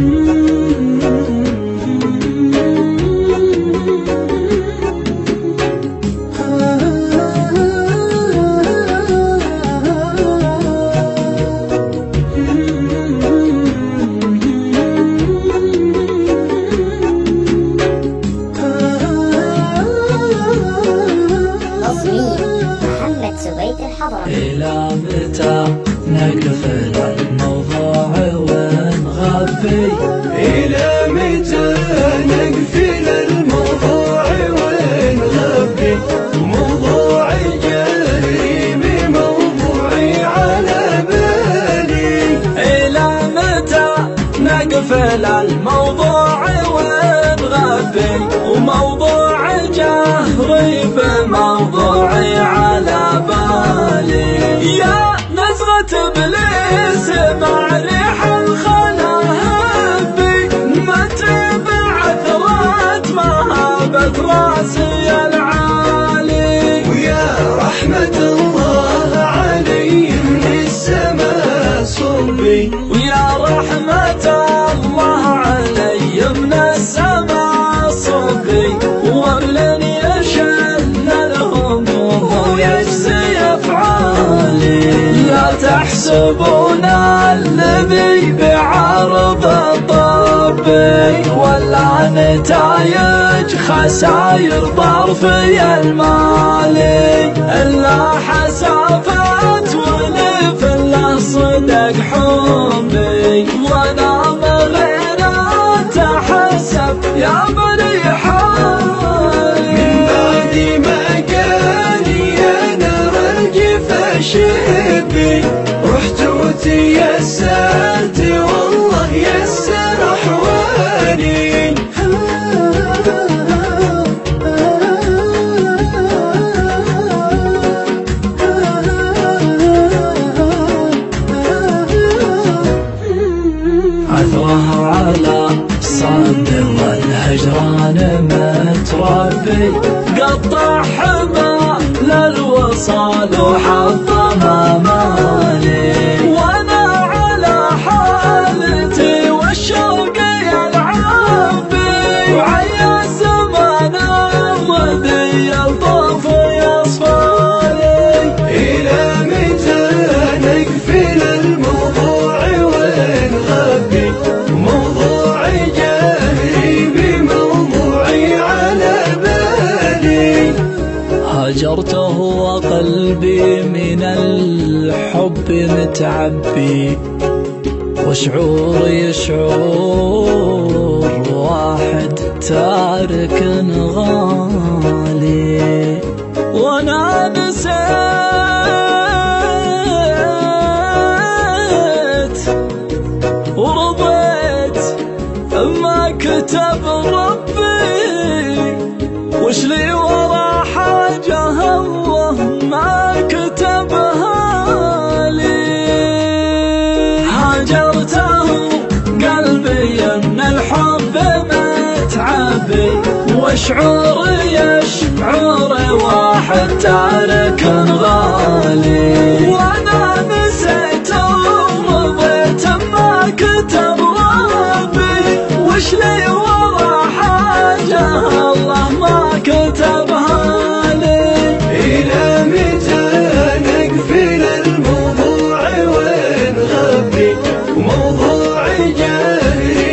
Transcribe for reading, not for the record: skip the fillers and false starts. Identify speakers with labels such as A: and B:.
A: إلى متى نقفل الموضوع ونغبي؟ إلى متى نقفل الموضوع ونغبي؟ موضوعي جريمي موضوعي على بالي. إلى متى نقفل الموضوع ونغبي؟ وموضوع جهري بموضوعي على بالي. يا نزغة إبليس مع ريح الخلا هبي، ما تبع ثوات مهابة راسي العالي. ويا رحمة الله علي من السماء صبي، ويا رحمة الله علي من السماء صبي. وابلني أشل الهموم ويجزي أفعالي. لا تحسبون النبي بعرض الطبي، ولا نتايج خساير ظرفي المالي. إلا حسافات ولف له صدق حمي، وانا غير اتحسب يا بني حالي. من بعد ما قالي انا رجف شبي، رحت وتيسرت والله يسر احوالي. عثره على صدر والهجران متربي، قطع حبال الوصال وحطم امالي. وانا على حالتي والشوق يلعب بي، وعيا الزمان الردي يلطف يصفالي. الى متى نقفل الموضوع ونغبي؟ موضوعي جاهري بموضوعي على بالي. هجرته وقلبي من الحب متعبي، وشعوري شعور واحد تارك غالي. وانا نسيت ورضيت ما كتب ربي، وش لي ورا حاجة الله ما كتبها لي. هاجرته قلبي ان الحب متعبي، وشعوري يشعر واحد تارك غالي. وانا نسيت ورضيت ما كتب ربي، وش لي ورا حاجة الله ما كتبها لي. إلى متى نقفل الموضوع ونغبي؟ موضوعي جاهري